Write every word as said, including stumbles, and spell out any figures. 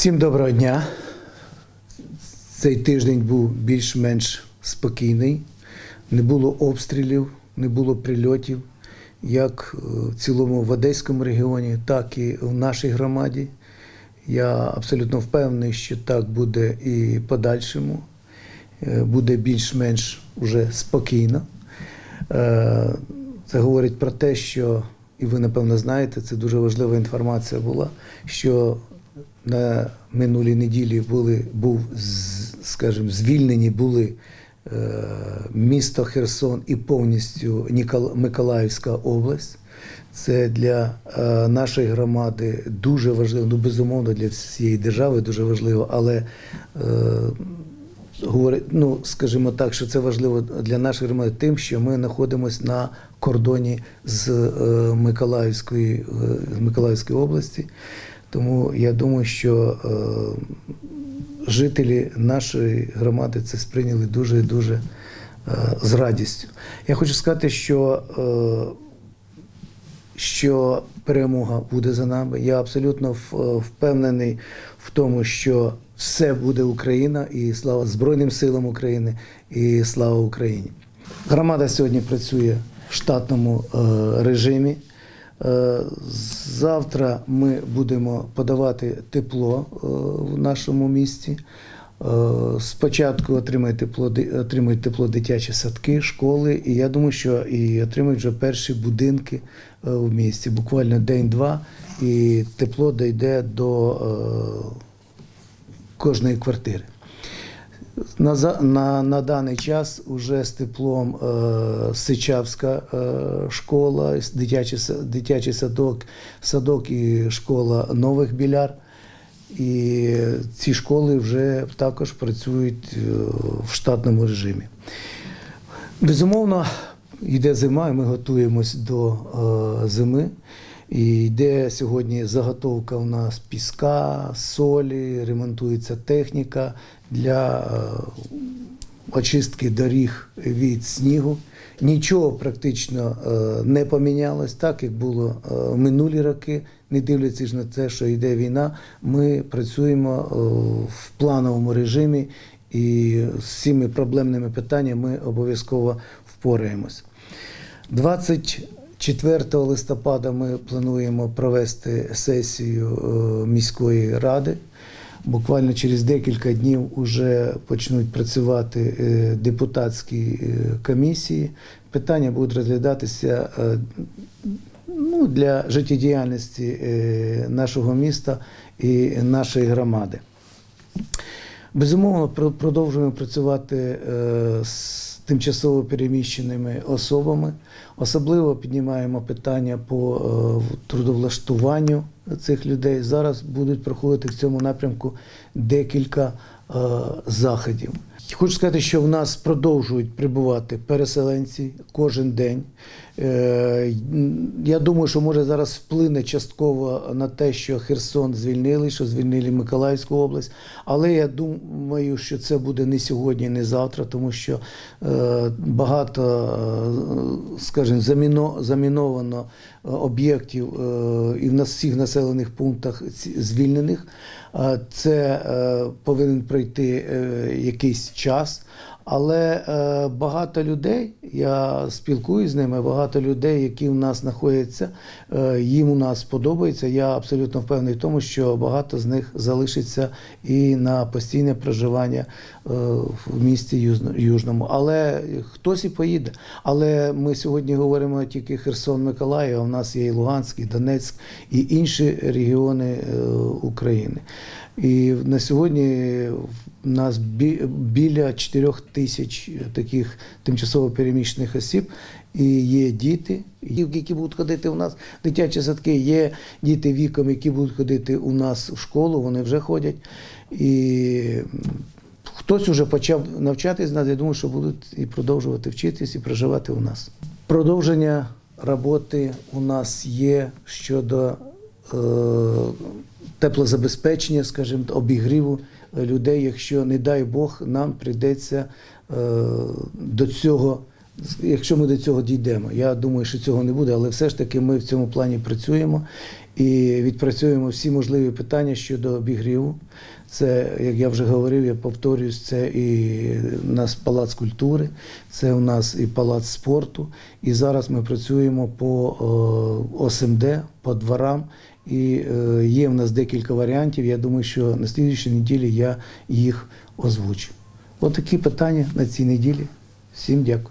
Всім доброго дня. Цей тиждень був більш-менш спокійний. Не було обстрілів, не було прильотів, як в цілому в Одеському регіоні, так і в нашій громаді. Я абсолютно впевнений, що так буде і в подальшому. Буде більш-менш уже спокійно. Це говорить про те, що, і ви, напевно, знаєте, це дуже важлива інформація була, що на минулій неділі були, був, скажімо, звільнені були е, місто Херсон і повністю Миколаївська область. Це для е, нашої громади дуже важливо, ну, безумовно, для всієї держави дуже важливо, але е, говорить, ну, скажімо так, що це важливо для нашої громади тим, що ми знаходимося на кордоні з е, Миколаївської, е, Миколаївської області. Тому я думаю, що е, жителі нашої громади це сприйняли дуже-дуже е, з радістю. Я хочу сказати, що, е, що перемога буде за нами. Я абсолютно впевнений в тому, що все буде Україна, і слава Збройним силам України, і слава Україні. Громада сьогодні працює в штатному е, режимі. Завтра ми будемо подавати тепло в нашому місті. Спочатку отримають тепло, отримають тепло дитячі садки, школи, і я думаю, що і отримають вже перші будинки в місті. Буквально день-два, і тепло дійде до кожної квартири. На, на, на даний час уже з теплом е, Сичавська е, школа, дитячий, дитячий садок, садок і школа Нових Біляр. І ці школи вже також працюють е, в штатному режимі. Безумовно, йде зима, і ми готуємось до е, зими. І йде сьогодні заготовка у нас піска, солі, ремонтується техніка для очистки доріг від снігу. Нічого практично не помінялось, так як було в минулі роки. Не дивлячись на те, що йде війна, ми працюємо в плановому режимі і з цими проблемними питаннями ми обов'язково впораємось. двадцять четвертого листопада ми плануємо провести сесію міської ради. Буквально через декілька днів вже почнуть працювати депутатські комісії. Питання будуть розглядатися ну, для життєдіяльності нашого міста і нашої громади. Безумовно, продовжуємо працювати з тимчасово переміщеними особами. Особливо піднімаємо питання по трудовлаштуванню цих людей. Зараз будуть проходити в цьому напрямку декілька е, заходів. Хочу сказати, що в нас продовжують прибувати переселенці кожен день. Е, я думаю, що може зараз вплине частково на те, що Херсон звільнили, що звільнили Миколаївську область. Але я думаю, що це буде не сьогодні, не завтра, тому що е, багато, е, скажімо, заміно, заміновано об'єктів е, і в всіх населених пунктах звільнених. Це е, повинен пройти е, якийсь час, але е, багато людей, я спілкуюся з ними, багато людей, які в нас знаходяться, е, їм у нас подобається. Я абсолютно впевнений в тому, що багато з них залишиться і на постійне проживання е, в місті Южному. Але хтось і поїде. Але ми сьогодні говоримо тільки Херсон-Миколаїв, а в нас є і Луганськ, і Донецьк, і інші регіони е, України. І на сьогодні у нас біля чотирьох тисяч таких тимчасово переміщених осіб. І є діти, які будуть ходити у нас в дитячі садки, є діти віком, які будуть ходити у нас в школу, вони вже ходять. І хтось вже почав навчатись, я думаю, що будуть і продовжувати вчитись, і проживати у нас. Продовження роботи у нас є щодо е, теплозабезпечення, скажімо, обігріву людей, якщо, не дай Бог, нам прийдеться е, до цього якщо ми до цього дійдемо. Я думаю, що цього не буде, але все ж таки ми в цьому плані працюємо і відпрацюємо всі можливі питання щодо обігріву. Це, як я вже говорив, я повторюсь, це і у нас палац культури, це у нас і палац спорту. І зараз ми працюємо по О С М Д, по дворам. І є в нас декілька варіантів. Я думаю, що на наступній неділі я їх озвучу. Ось такі питання на цій неділі. Всім дякую.